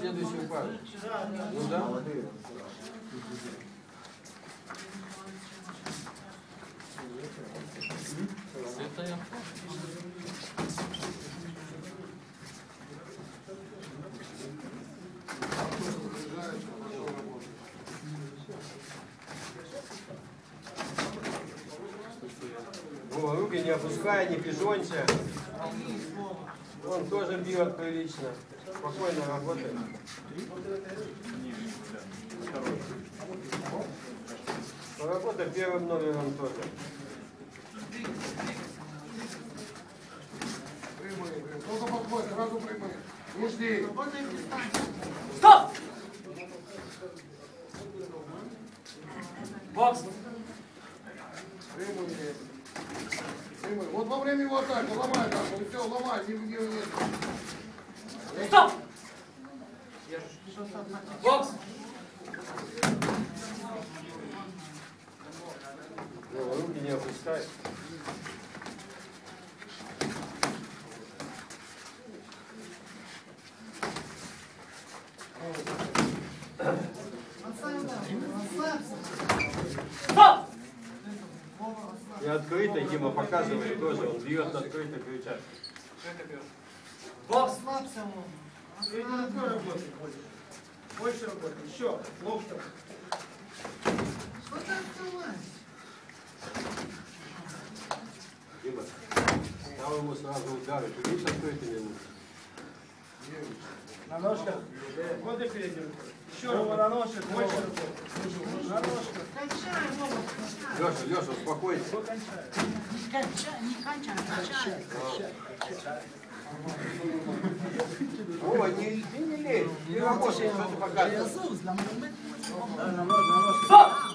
следующую пару. Ну да. Святая. О, руки не опускай, не пижонься. Он тоже бьет прилично. Спокойно работает. Поработай первым номером тоже. Только подходит, сразу прямые. Не жди. Стоп! Бокс! Прямые. Прямые. Вот во время его атаки ломай так, вот все, ломай, нет. Стоп! Бокс! Ну, руки не опускай. Стоп! И открыто Дима показывает тоже. Он бьет открыто, кричат. Бокс! Больше работы. Еще. Локтем. Дима, стал ему сразу удары. Ты видишь, открытыми лучше? На ножках. Вот и переднюю. Еще раз. На ножках. Больше работы. На ножках. Леша, Леша, успокойся. Не кончай, качай. Вова, не лезь. Ты работаешь, что ты показываешь. Jesus, la moment. На ножках. Стоп!